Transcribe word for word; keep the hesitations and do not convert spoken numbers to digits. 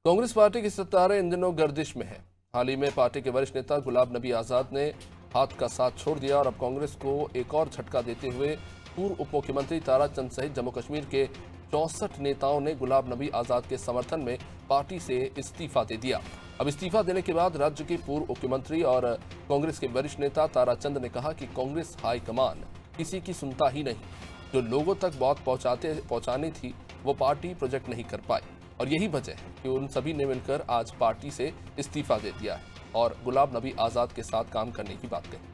Congress party की सितारे इन दिनों गर्दिश में है। हाल ही में पार्टी के वरिष्ठ नेता गुलाब नबी आजाद ने हाथ का साथ छोड़ दिया और अब कांग्रेस को एक और झटका देते हुए पूर्व उप मुख्यमंत्री ताराचंद सहित जम्मू कश्मीर के चौसठ नेताओं ने गुलाब नबी आजाद के समर्थन में पार्टी से इस्तीफा दे दिया। अब इस्तीफा देने के बाद राज्य के पूर्व मुख्यमंत्री और कांग्रेस के वरिष्ठ नेता ताराचंद ने कहा कि कांग्रेस हाईकमान किसी की सुनता ही नहीं। जो लोगों तक बात पहुंचाते पहुंचानी थी वो पार्टी प्रोजेक्ट नहीं कर पाई और यही वजह है कि उन सभी ने मिलकर आज पार्टी से इस्तीफा दे दिया है और गुलाब नबी आजाद के साथ काम करने की बात कही।